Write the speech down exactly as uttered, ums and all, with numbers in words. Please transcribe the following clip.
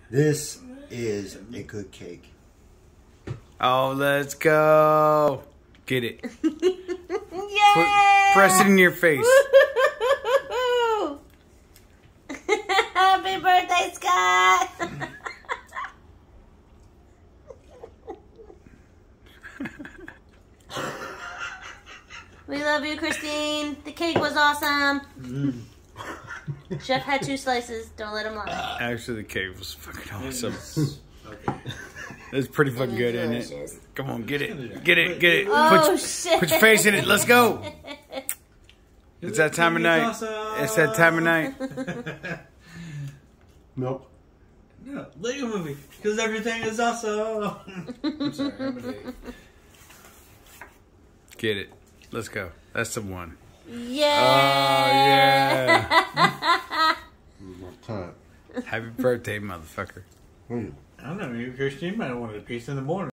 This is a good cake. Oh, let's go. Get it. Yeah! Put, press it in your face. Happy birthday, Scott! We love you, Christine. The cake was awesome. Mm. Chef had two slices. Don't let him lie. Actually, the cake was fucking awesome. Okay. It's pretty fucking good, isn't it? Come on, get it. Get it, get it. Oh, put, shit. put your face in it. Let's go. It's that time of night. It's that time of night. Nope. No, Lego movie. Because everything is awesome. I'm sorry, I'm a date. Get it. Let's go. That's the one. Yeah. Oh, yeah. What time? Happy birthday, motherfucker. Mm. I don't know, maybe Christine might have wanted a piece in the morning.